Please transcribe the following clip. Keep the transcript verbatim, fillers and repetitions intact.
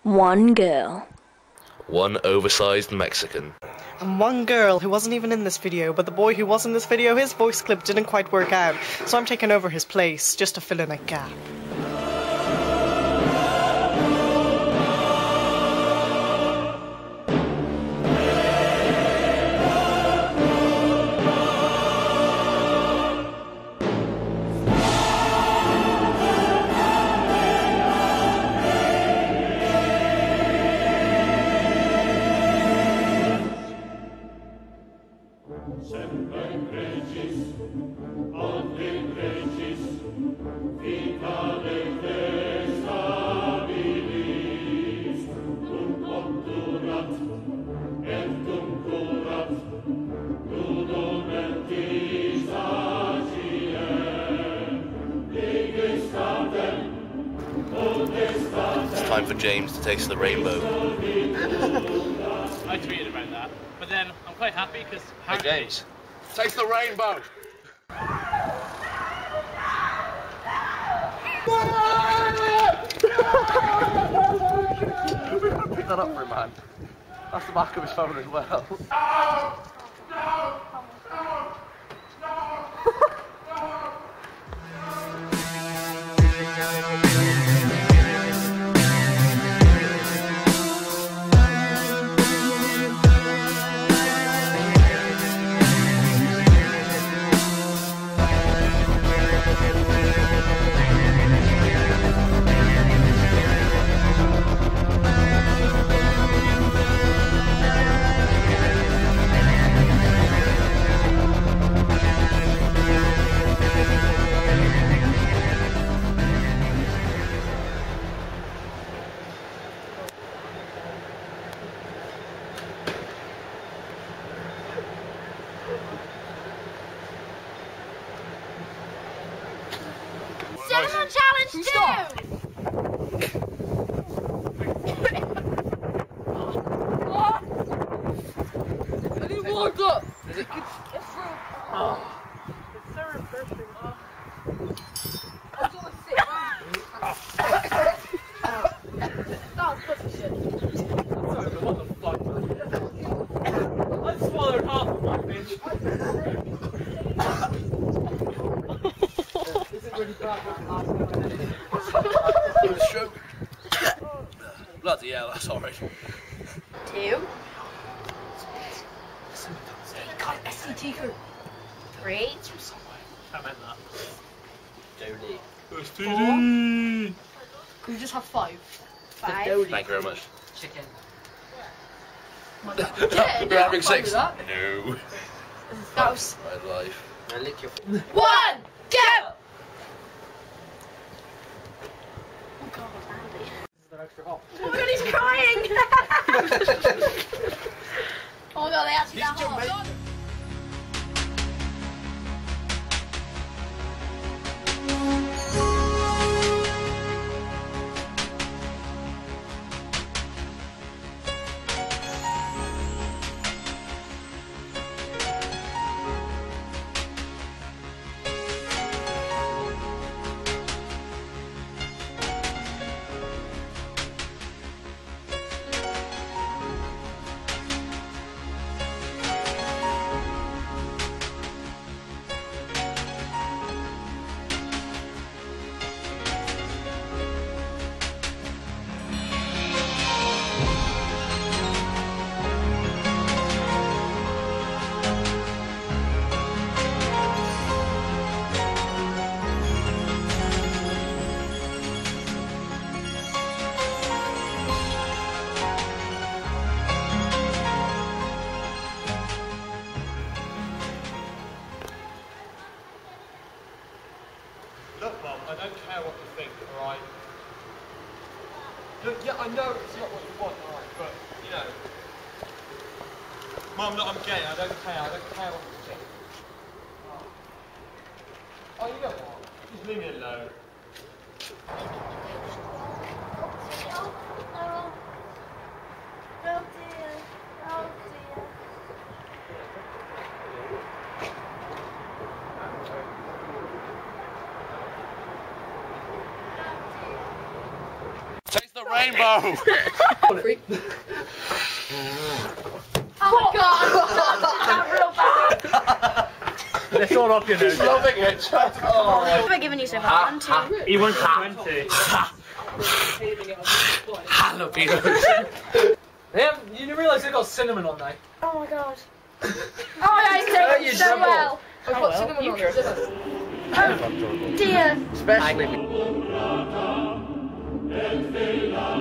One girl. One oversized Mexican. And one girl who wasn't even in this video, but the boy who was in this video, his voice clip didn't quite work out, so I'm taking over his place just to fill in a gap. It's time for James to taste the rainbow. I tweeted about that, but then I'm quite happy because Hey James, taste the rainbow! We've got to pick that up for him, man. That's the back of his phone as well. No! No! No! Cinnamon challenge two! I need water! Is it? It's through. Oh. It's so refreshing. Oh. I just want to sit that was pussy shit. Sorry, but what the fuck? I swallowed half of my bitch. This is really bad. It was stroke. Bloody hell, that's horrid. Two. S C T crew. Three. I meant that. Jodie. Four. Can we just have five? Five. Thank you very much. Chicken. Yeah, we're having six. No. That was My life. I lick your one. Go. Oh God, Andy. This is an extra hot. Oh my God, he's crying. Oh my God, they actually got hot. Look, Mum, I don't care what you think, alright? Look, yeah, I know it's not what you want, alright, but, you know... Mum, look, I'm gay, I don't care, I don't care what you think. Oh, you know what? Just leave me alone. Oh dear, oh dear. Taste the rainbow. Oh my god! That's real bad. It's all up your nose. Loving it. Oh. What have I given you so far? One, two. He wants twenty. Jalapenos. Damn, you didn't realise they got cinnamon on there. Oh my god. Oh, I Oh, did you so double. well. I've got cinnamon on it. Oh dear. Especially.